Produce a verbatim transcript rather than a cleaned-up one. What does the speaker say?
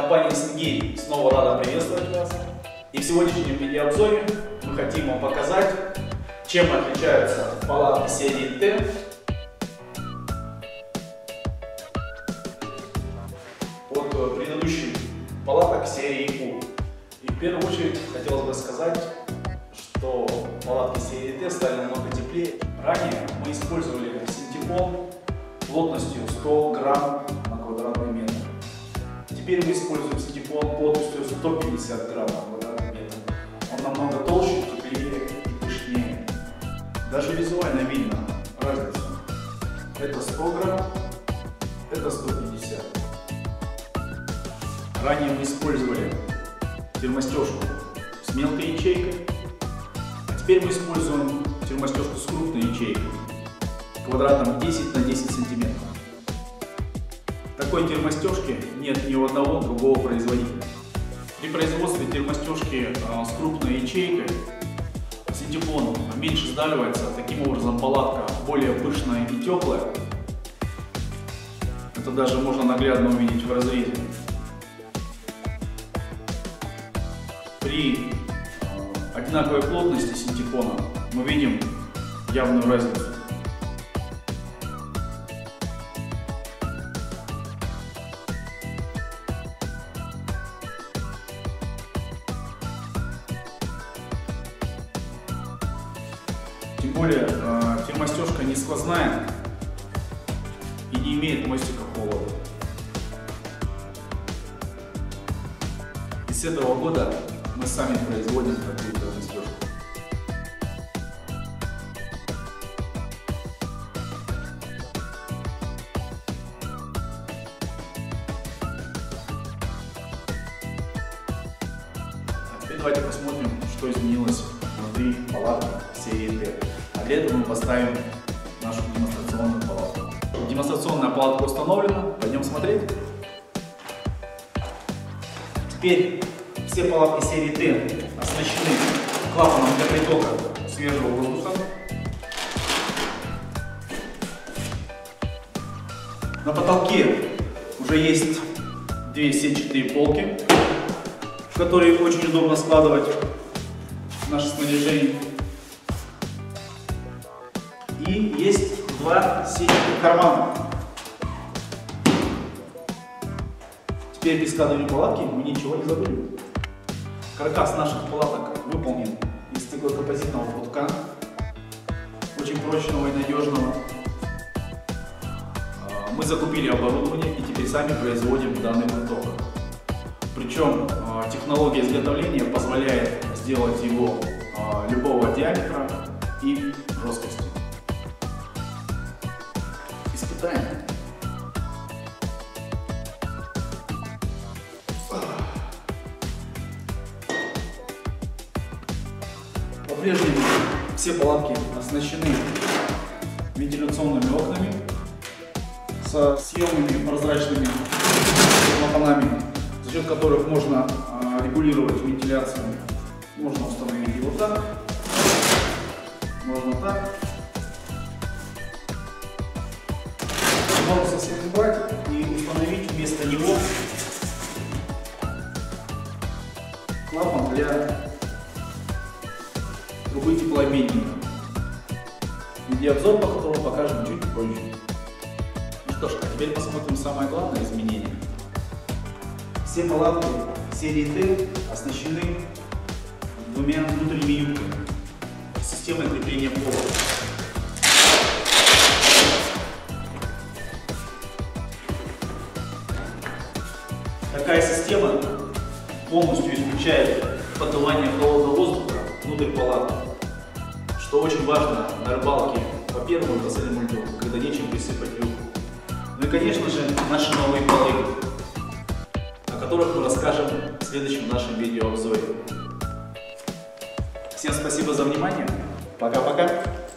Компания Сингей снова рада приветствовать вас. И в сегодняшнем видеообзоре мы хотим вам показать, чем отличаются палатки серии Т от предыдущих палаток серии У. И в первую очередь хотелось бы сказать, что палатки серии Т стали намного теплее. Ранее мы использовали синтепон плотностью сто грамм на квадратный метр. Теперь мы используем синтепон плотностью сто пятьдесят грамм на квадратный метр. Он намного толще, теплее и пышнее. Даже визуально видно разницу. Это сто грамм, это сто пятьдесят. Ранее мы использовали термостежку с мелкой ячейкой, а теперь мы используем термостежку с крупной ячейкой квадратом десять на десять сантиметров. Такой термостежки нет ни у одного другого производителя. При производстве термостежки с крупной ячейкой синтепон меньше сдавливается, таким образом палатка более пышная и теплая. Это даже можно наглядно увидеть в разрезе. При одинаковой плотности синтепона мы видим явную разницу. Тем более термостежка не сквозная и не имеет мостика холода. И с этого года мы сами производим такую термостежку. А теперь давайте посмотрим, что изменилось внутри палатки серии Т. А для этого мы поставим нашу демонстрационную палатку. Демонстрационная палатка установлена. Пойдем смотреть. Теперь все палатки серии Т оснащены клапаном для притока свежего воздуха. На потолке уже есть две сетчатые полки, в которые очень удобно складывать наше снаряжение. И есть два сетчатых кармана. Теперь при складывании палатки мы ничего не забыли. Каркас наших палаток выполнен из стеклокомпозитного прутка, очень прочного и надежного. Мы закупили оборудование и теперь сами производим данный пруток. Причем технология изготовления позволяет сделать его любого диаметра и жесткости. Испытаем. По-прежнему все палатки оснащены вентиляционными окнами со съемными прозрачными клапанами, за счет которых можно а, регулировать вентиляцию. Можно установить его так, можно так. Можно совсем убрать и установить вместо него клапан для трубы теплообменника. Видеообзор по которому покажем чуть позже. Ну что ж, а теперь посмотрим самое главное изменение. Все палатки серии Т оснащены двумя внутренними юбками с системой крепления пола. Такая система полностью исключает поддувание холодного воздуха внутрь палатки, что очень важно на рыбалке по первому и последнему льду, когда нечем присыпать люк. Ну и, конечно же, наши новые полы, о которых мы расскажем в следующем нашем видеообзоре. Всем спасибо за внимание. Пока-пока.